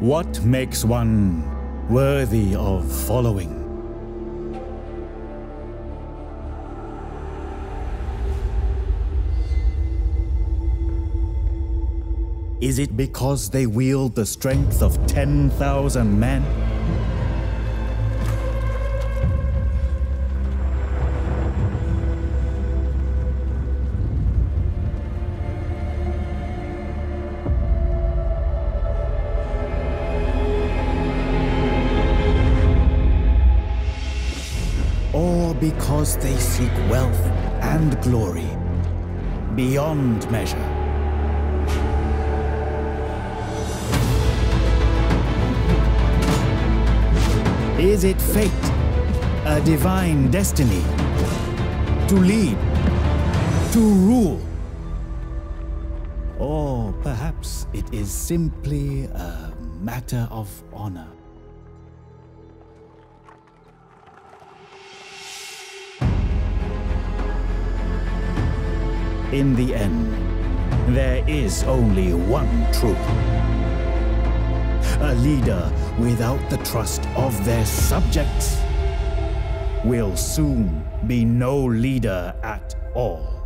What makes one worthy of following? Is it because they wield the strength of 10,000 men? Or because they seek wealth and glory beyond measure? Is it fate, a divine destiny, to lead, to rule? Or perhaps it is simply a matter of honor? In the end, there is only one truth. A leader without the trust of their subjects will soon be no leader at all.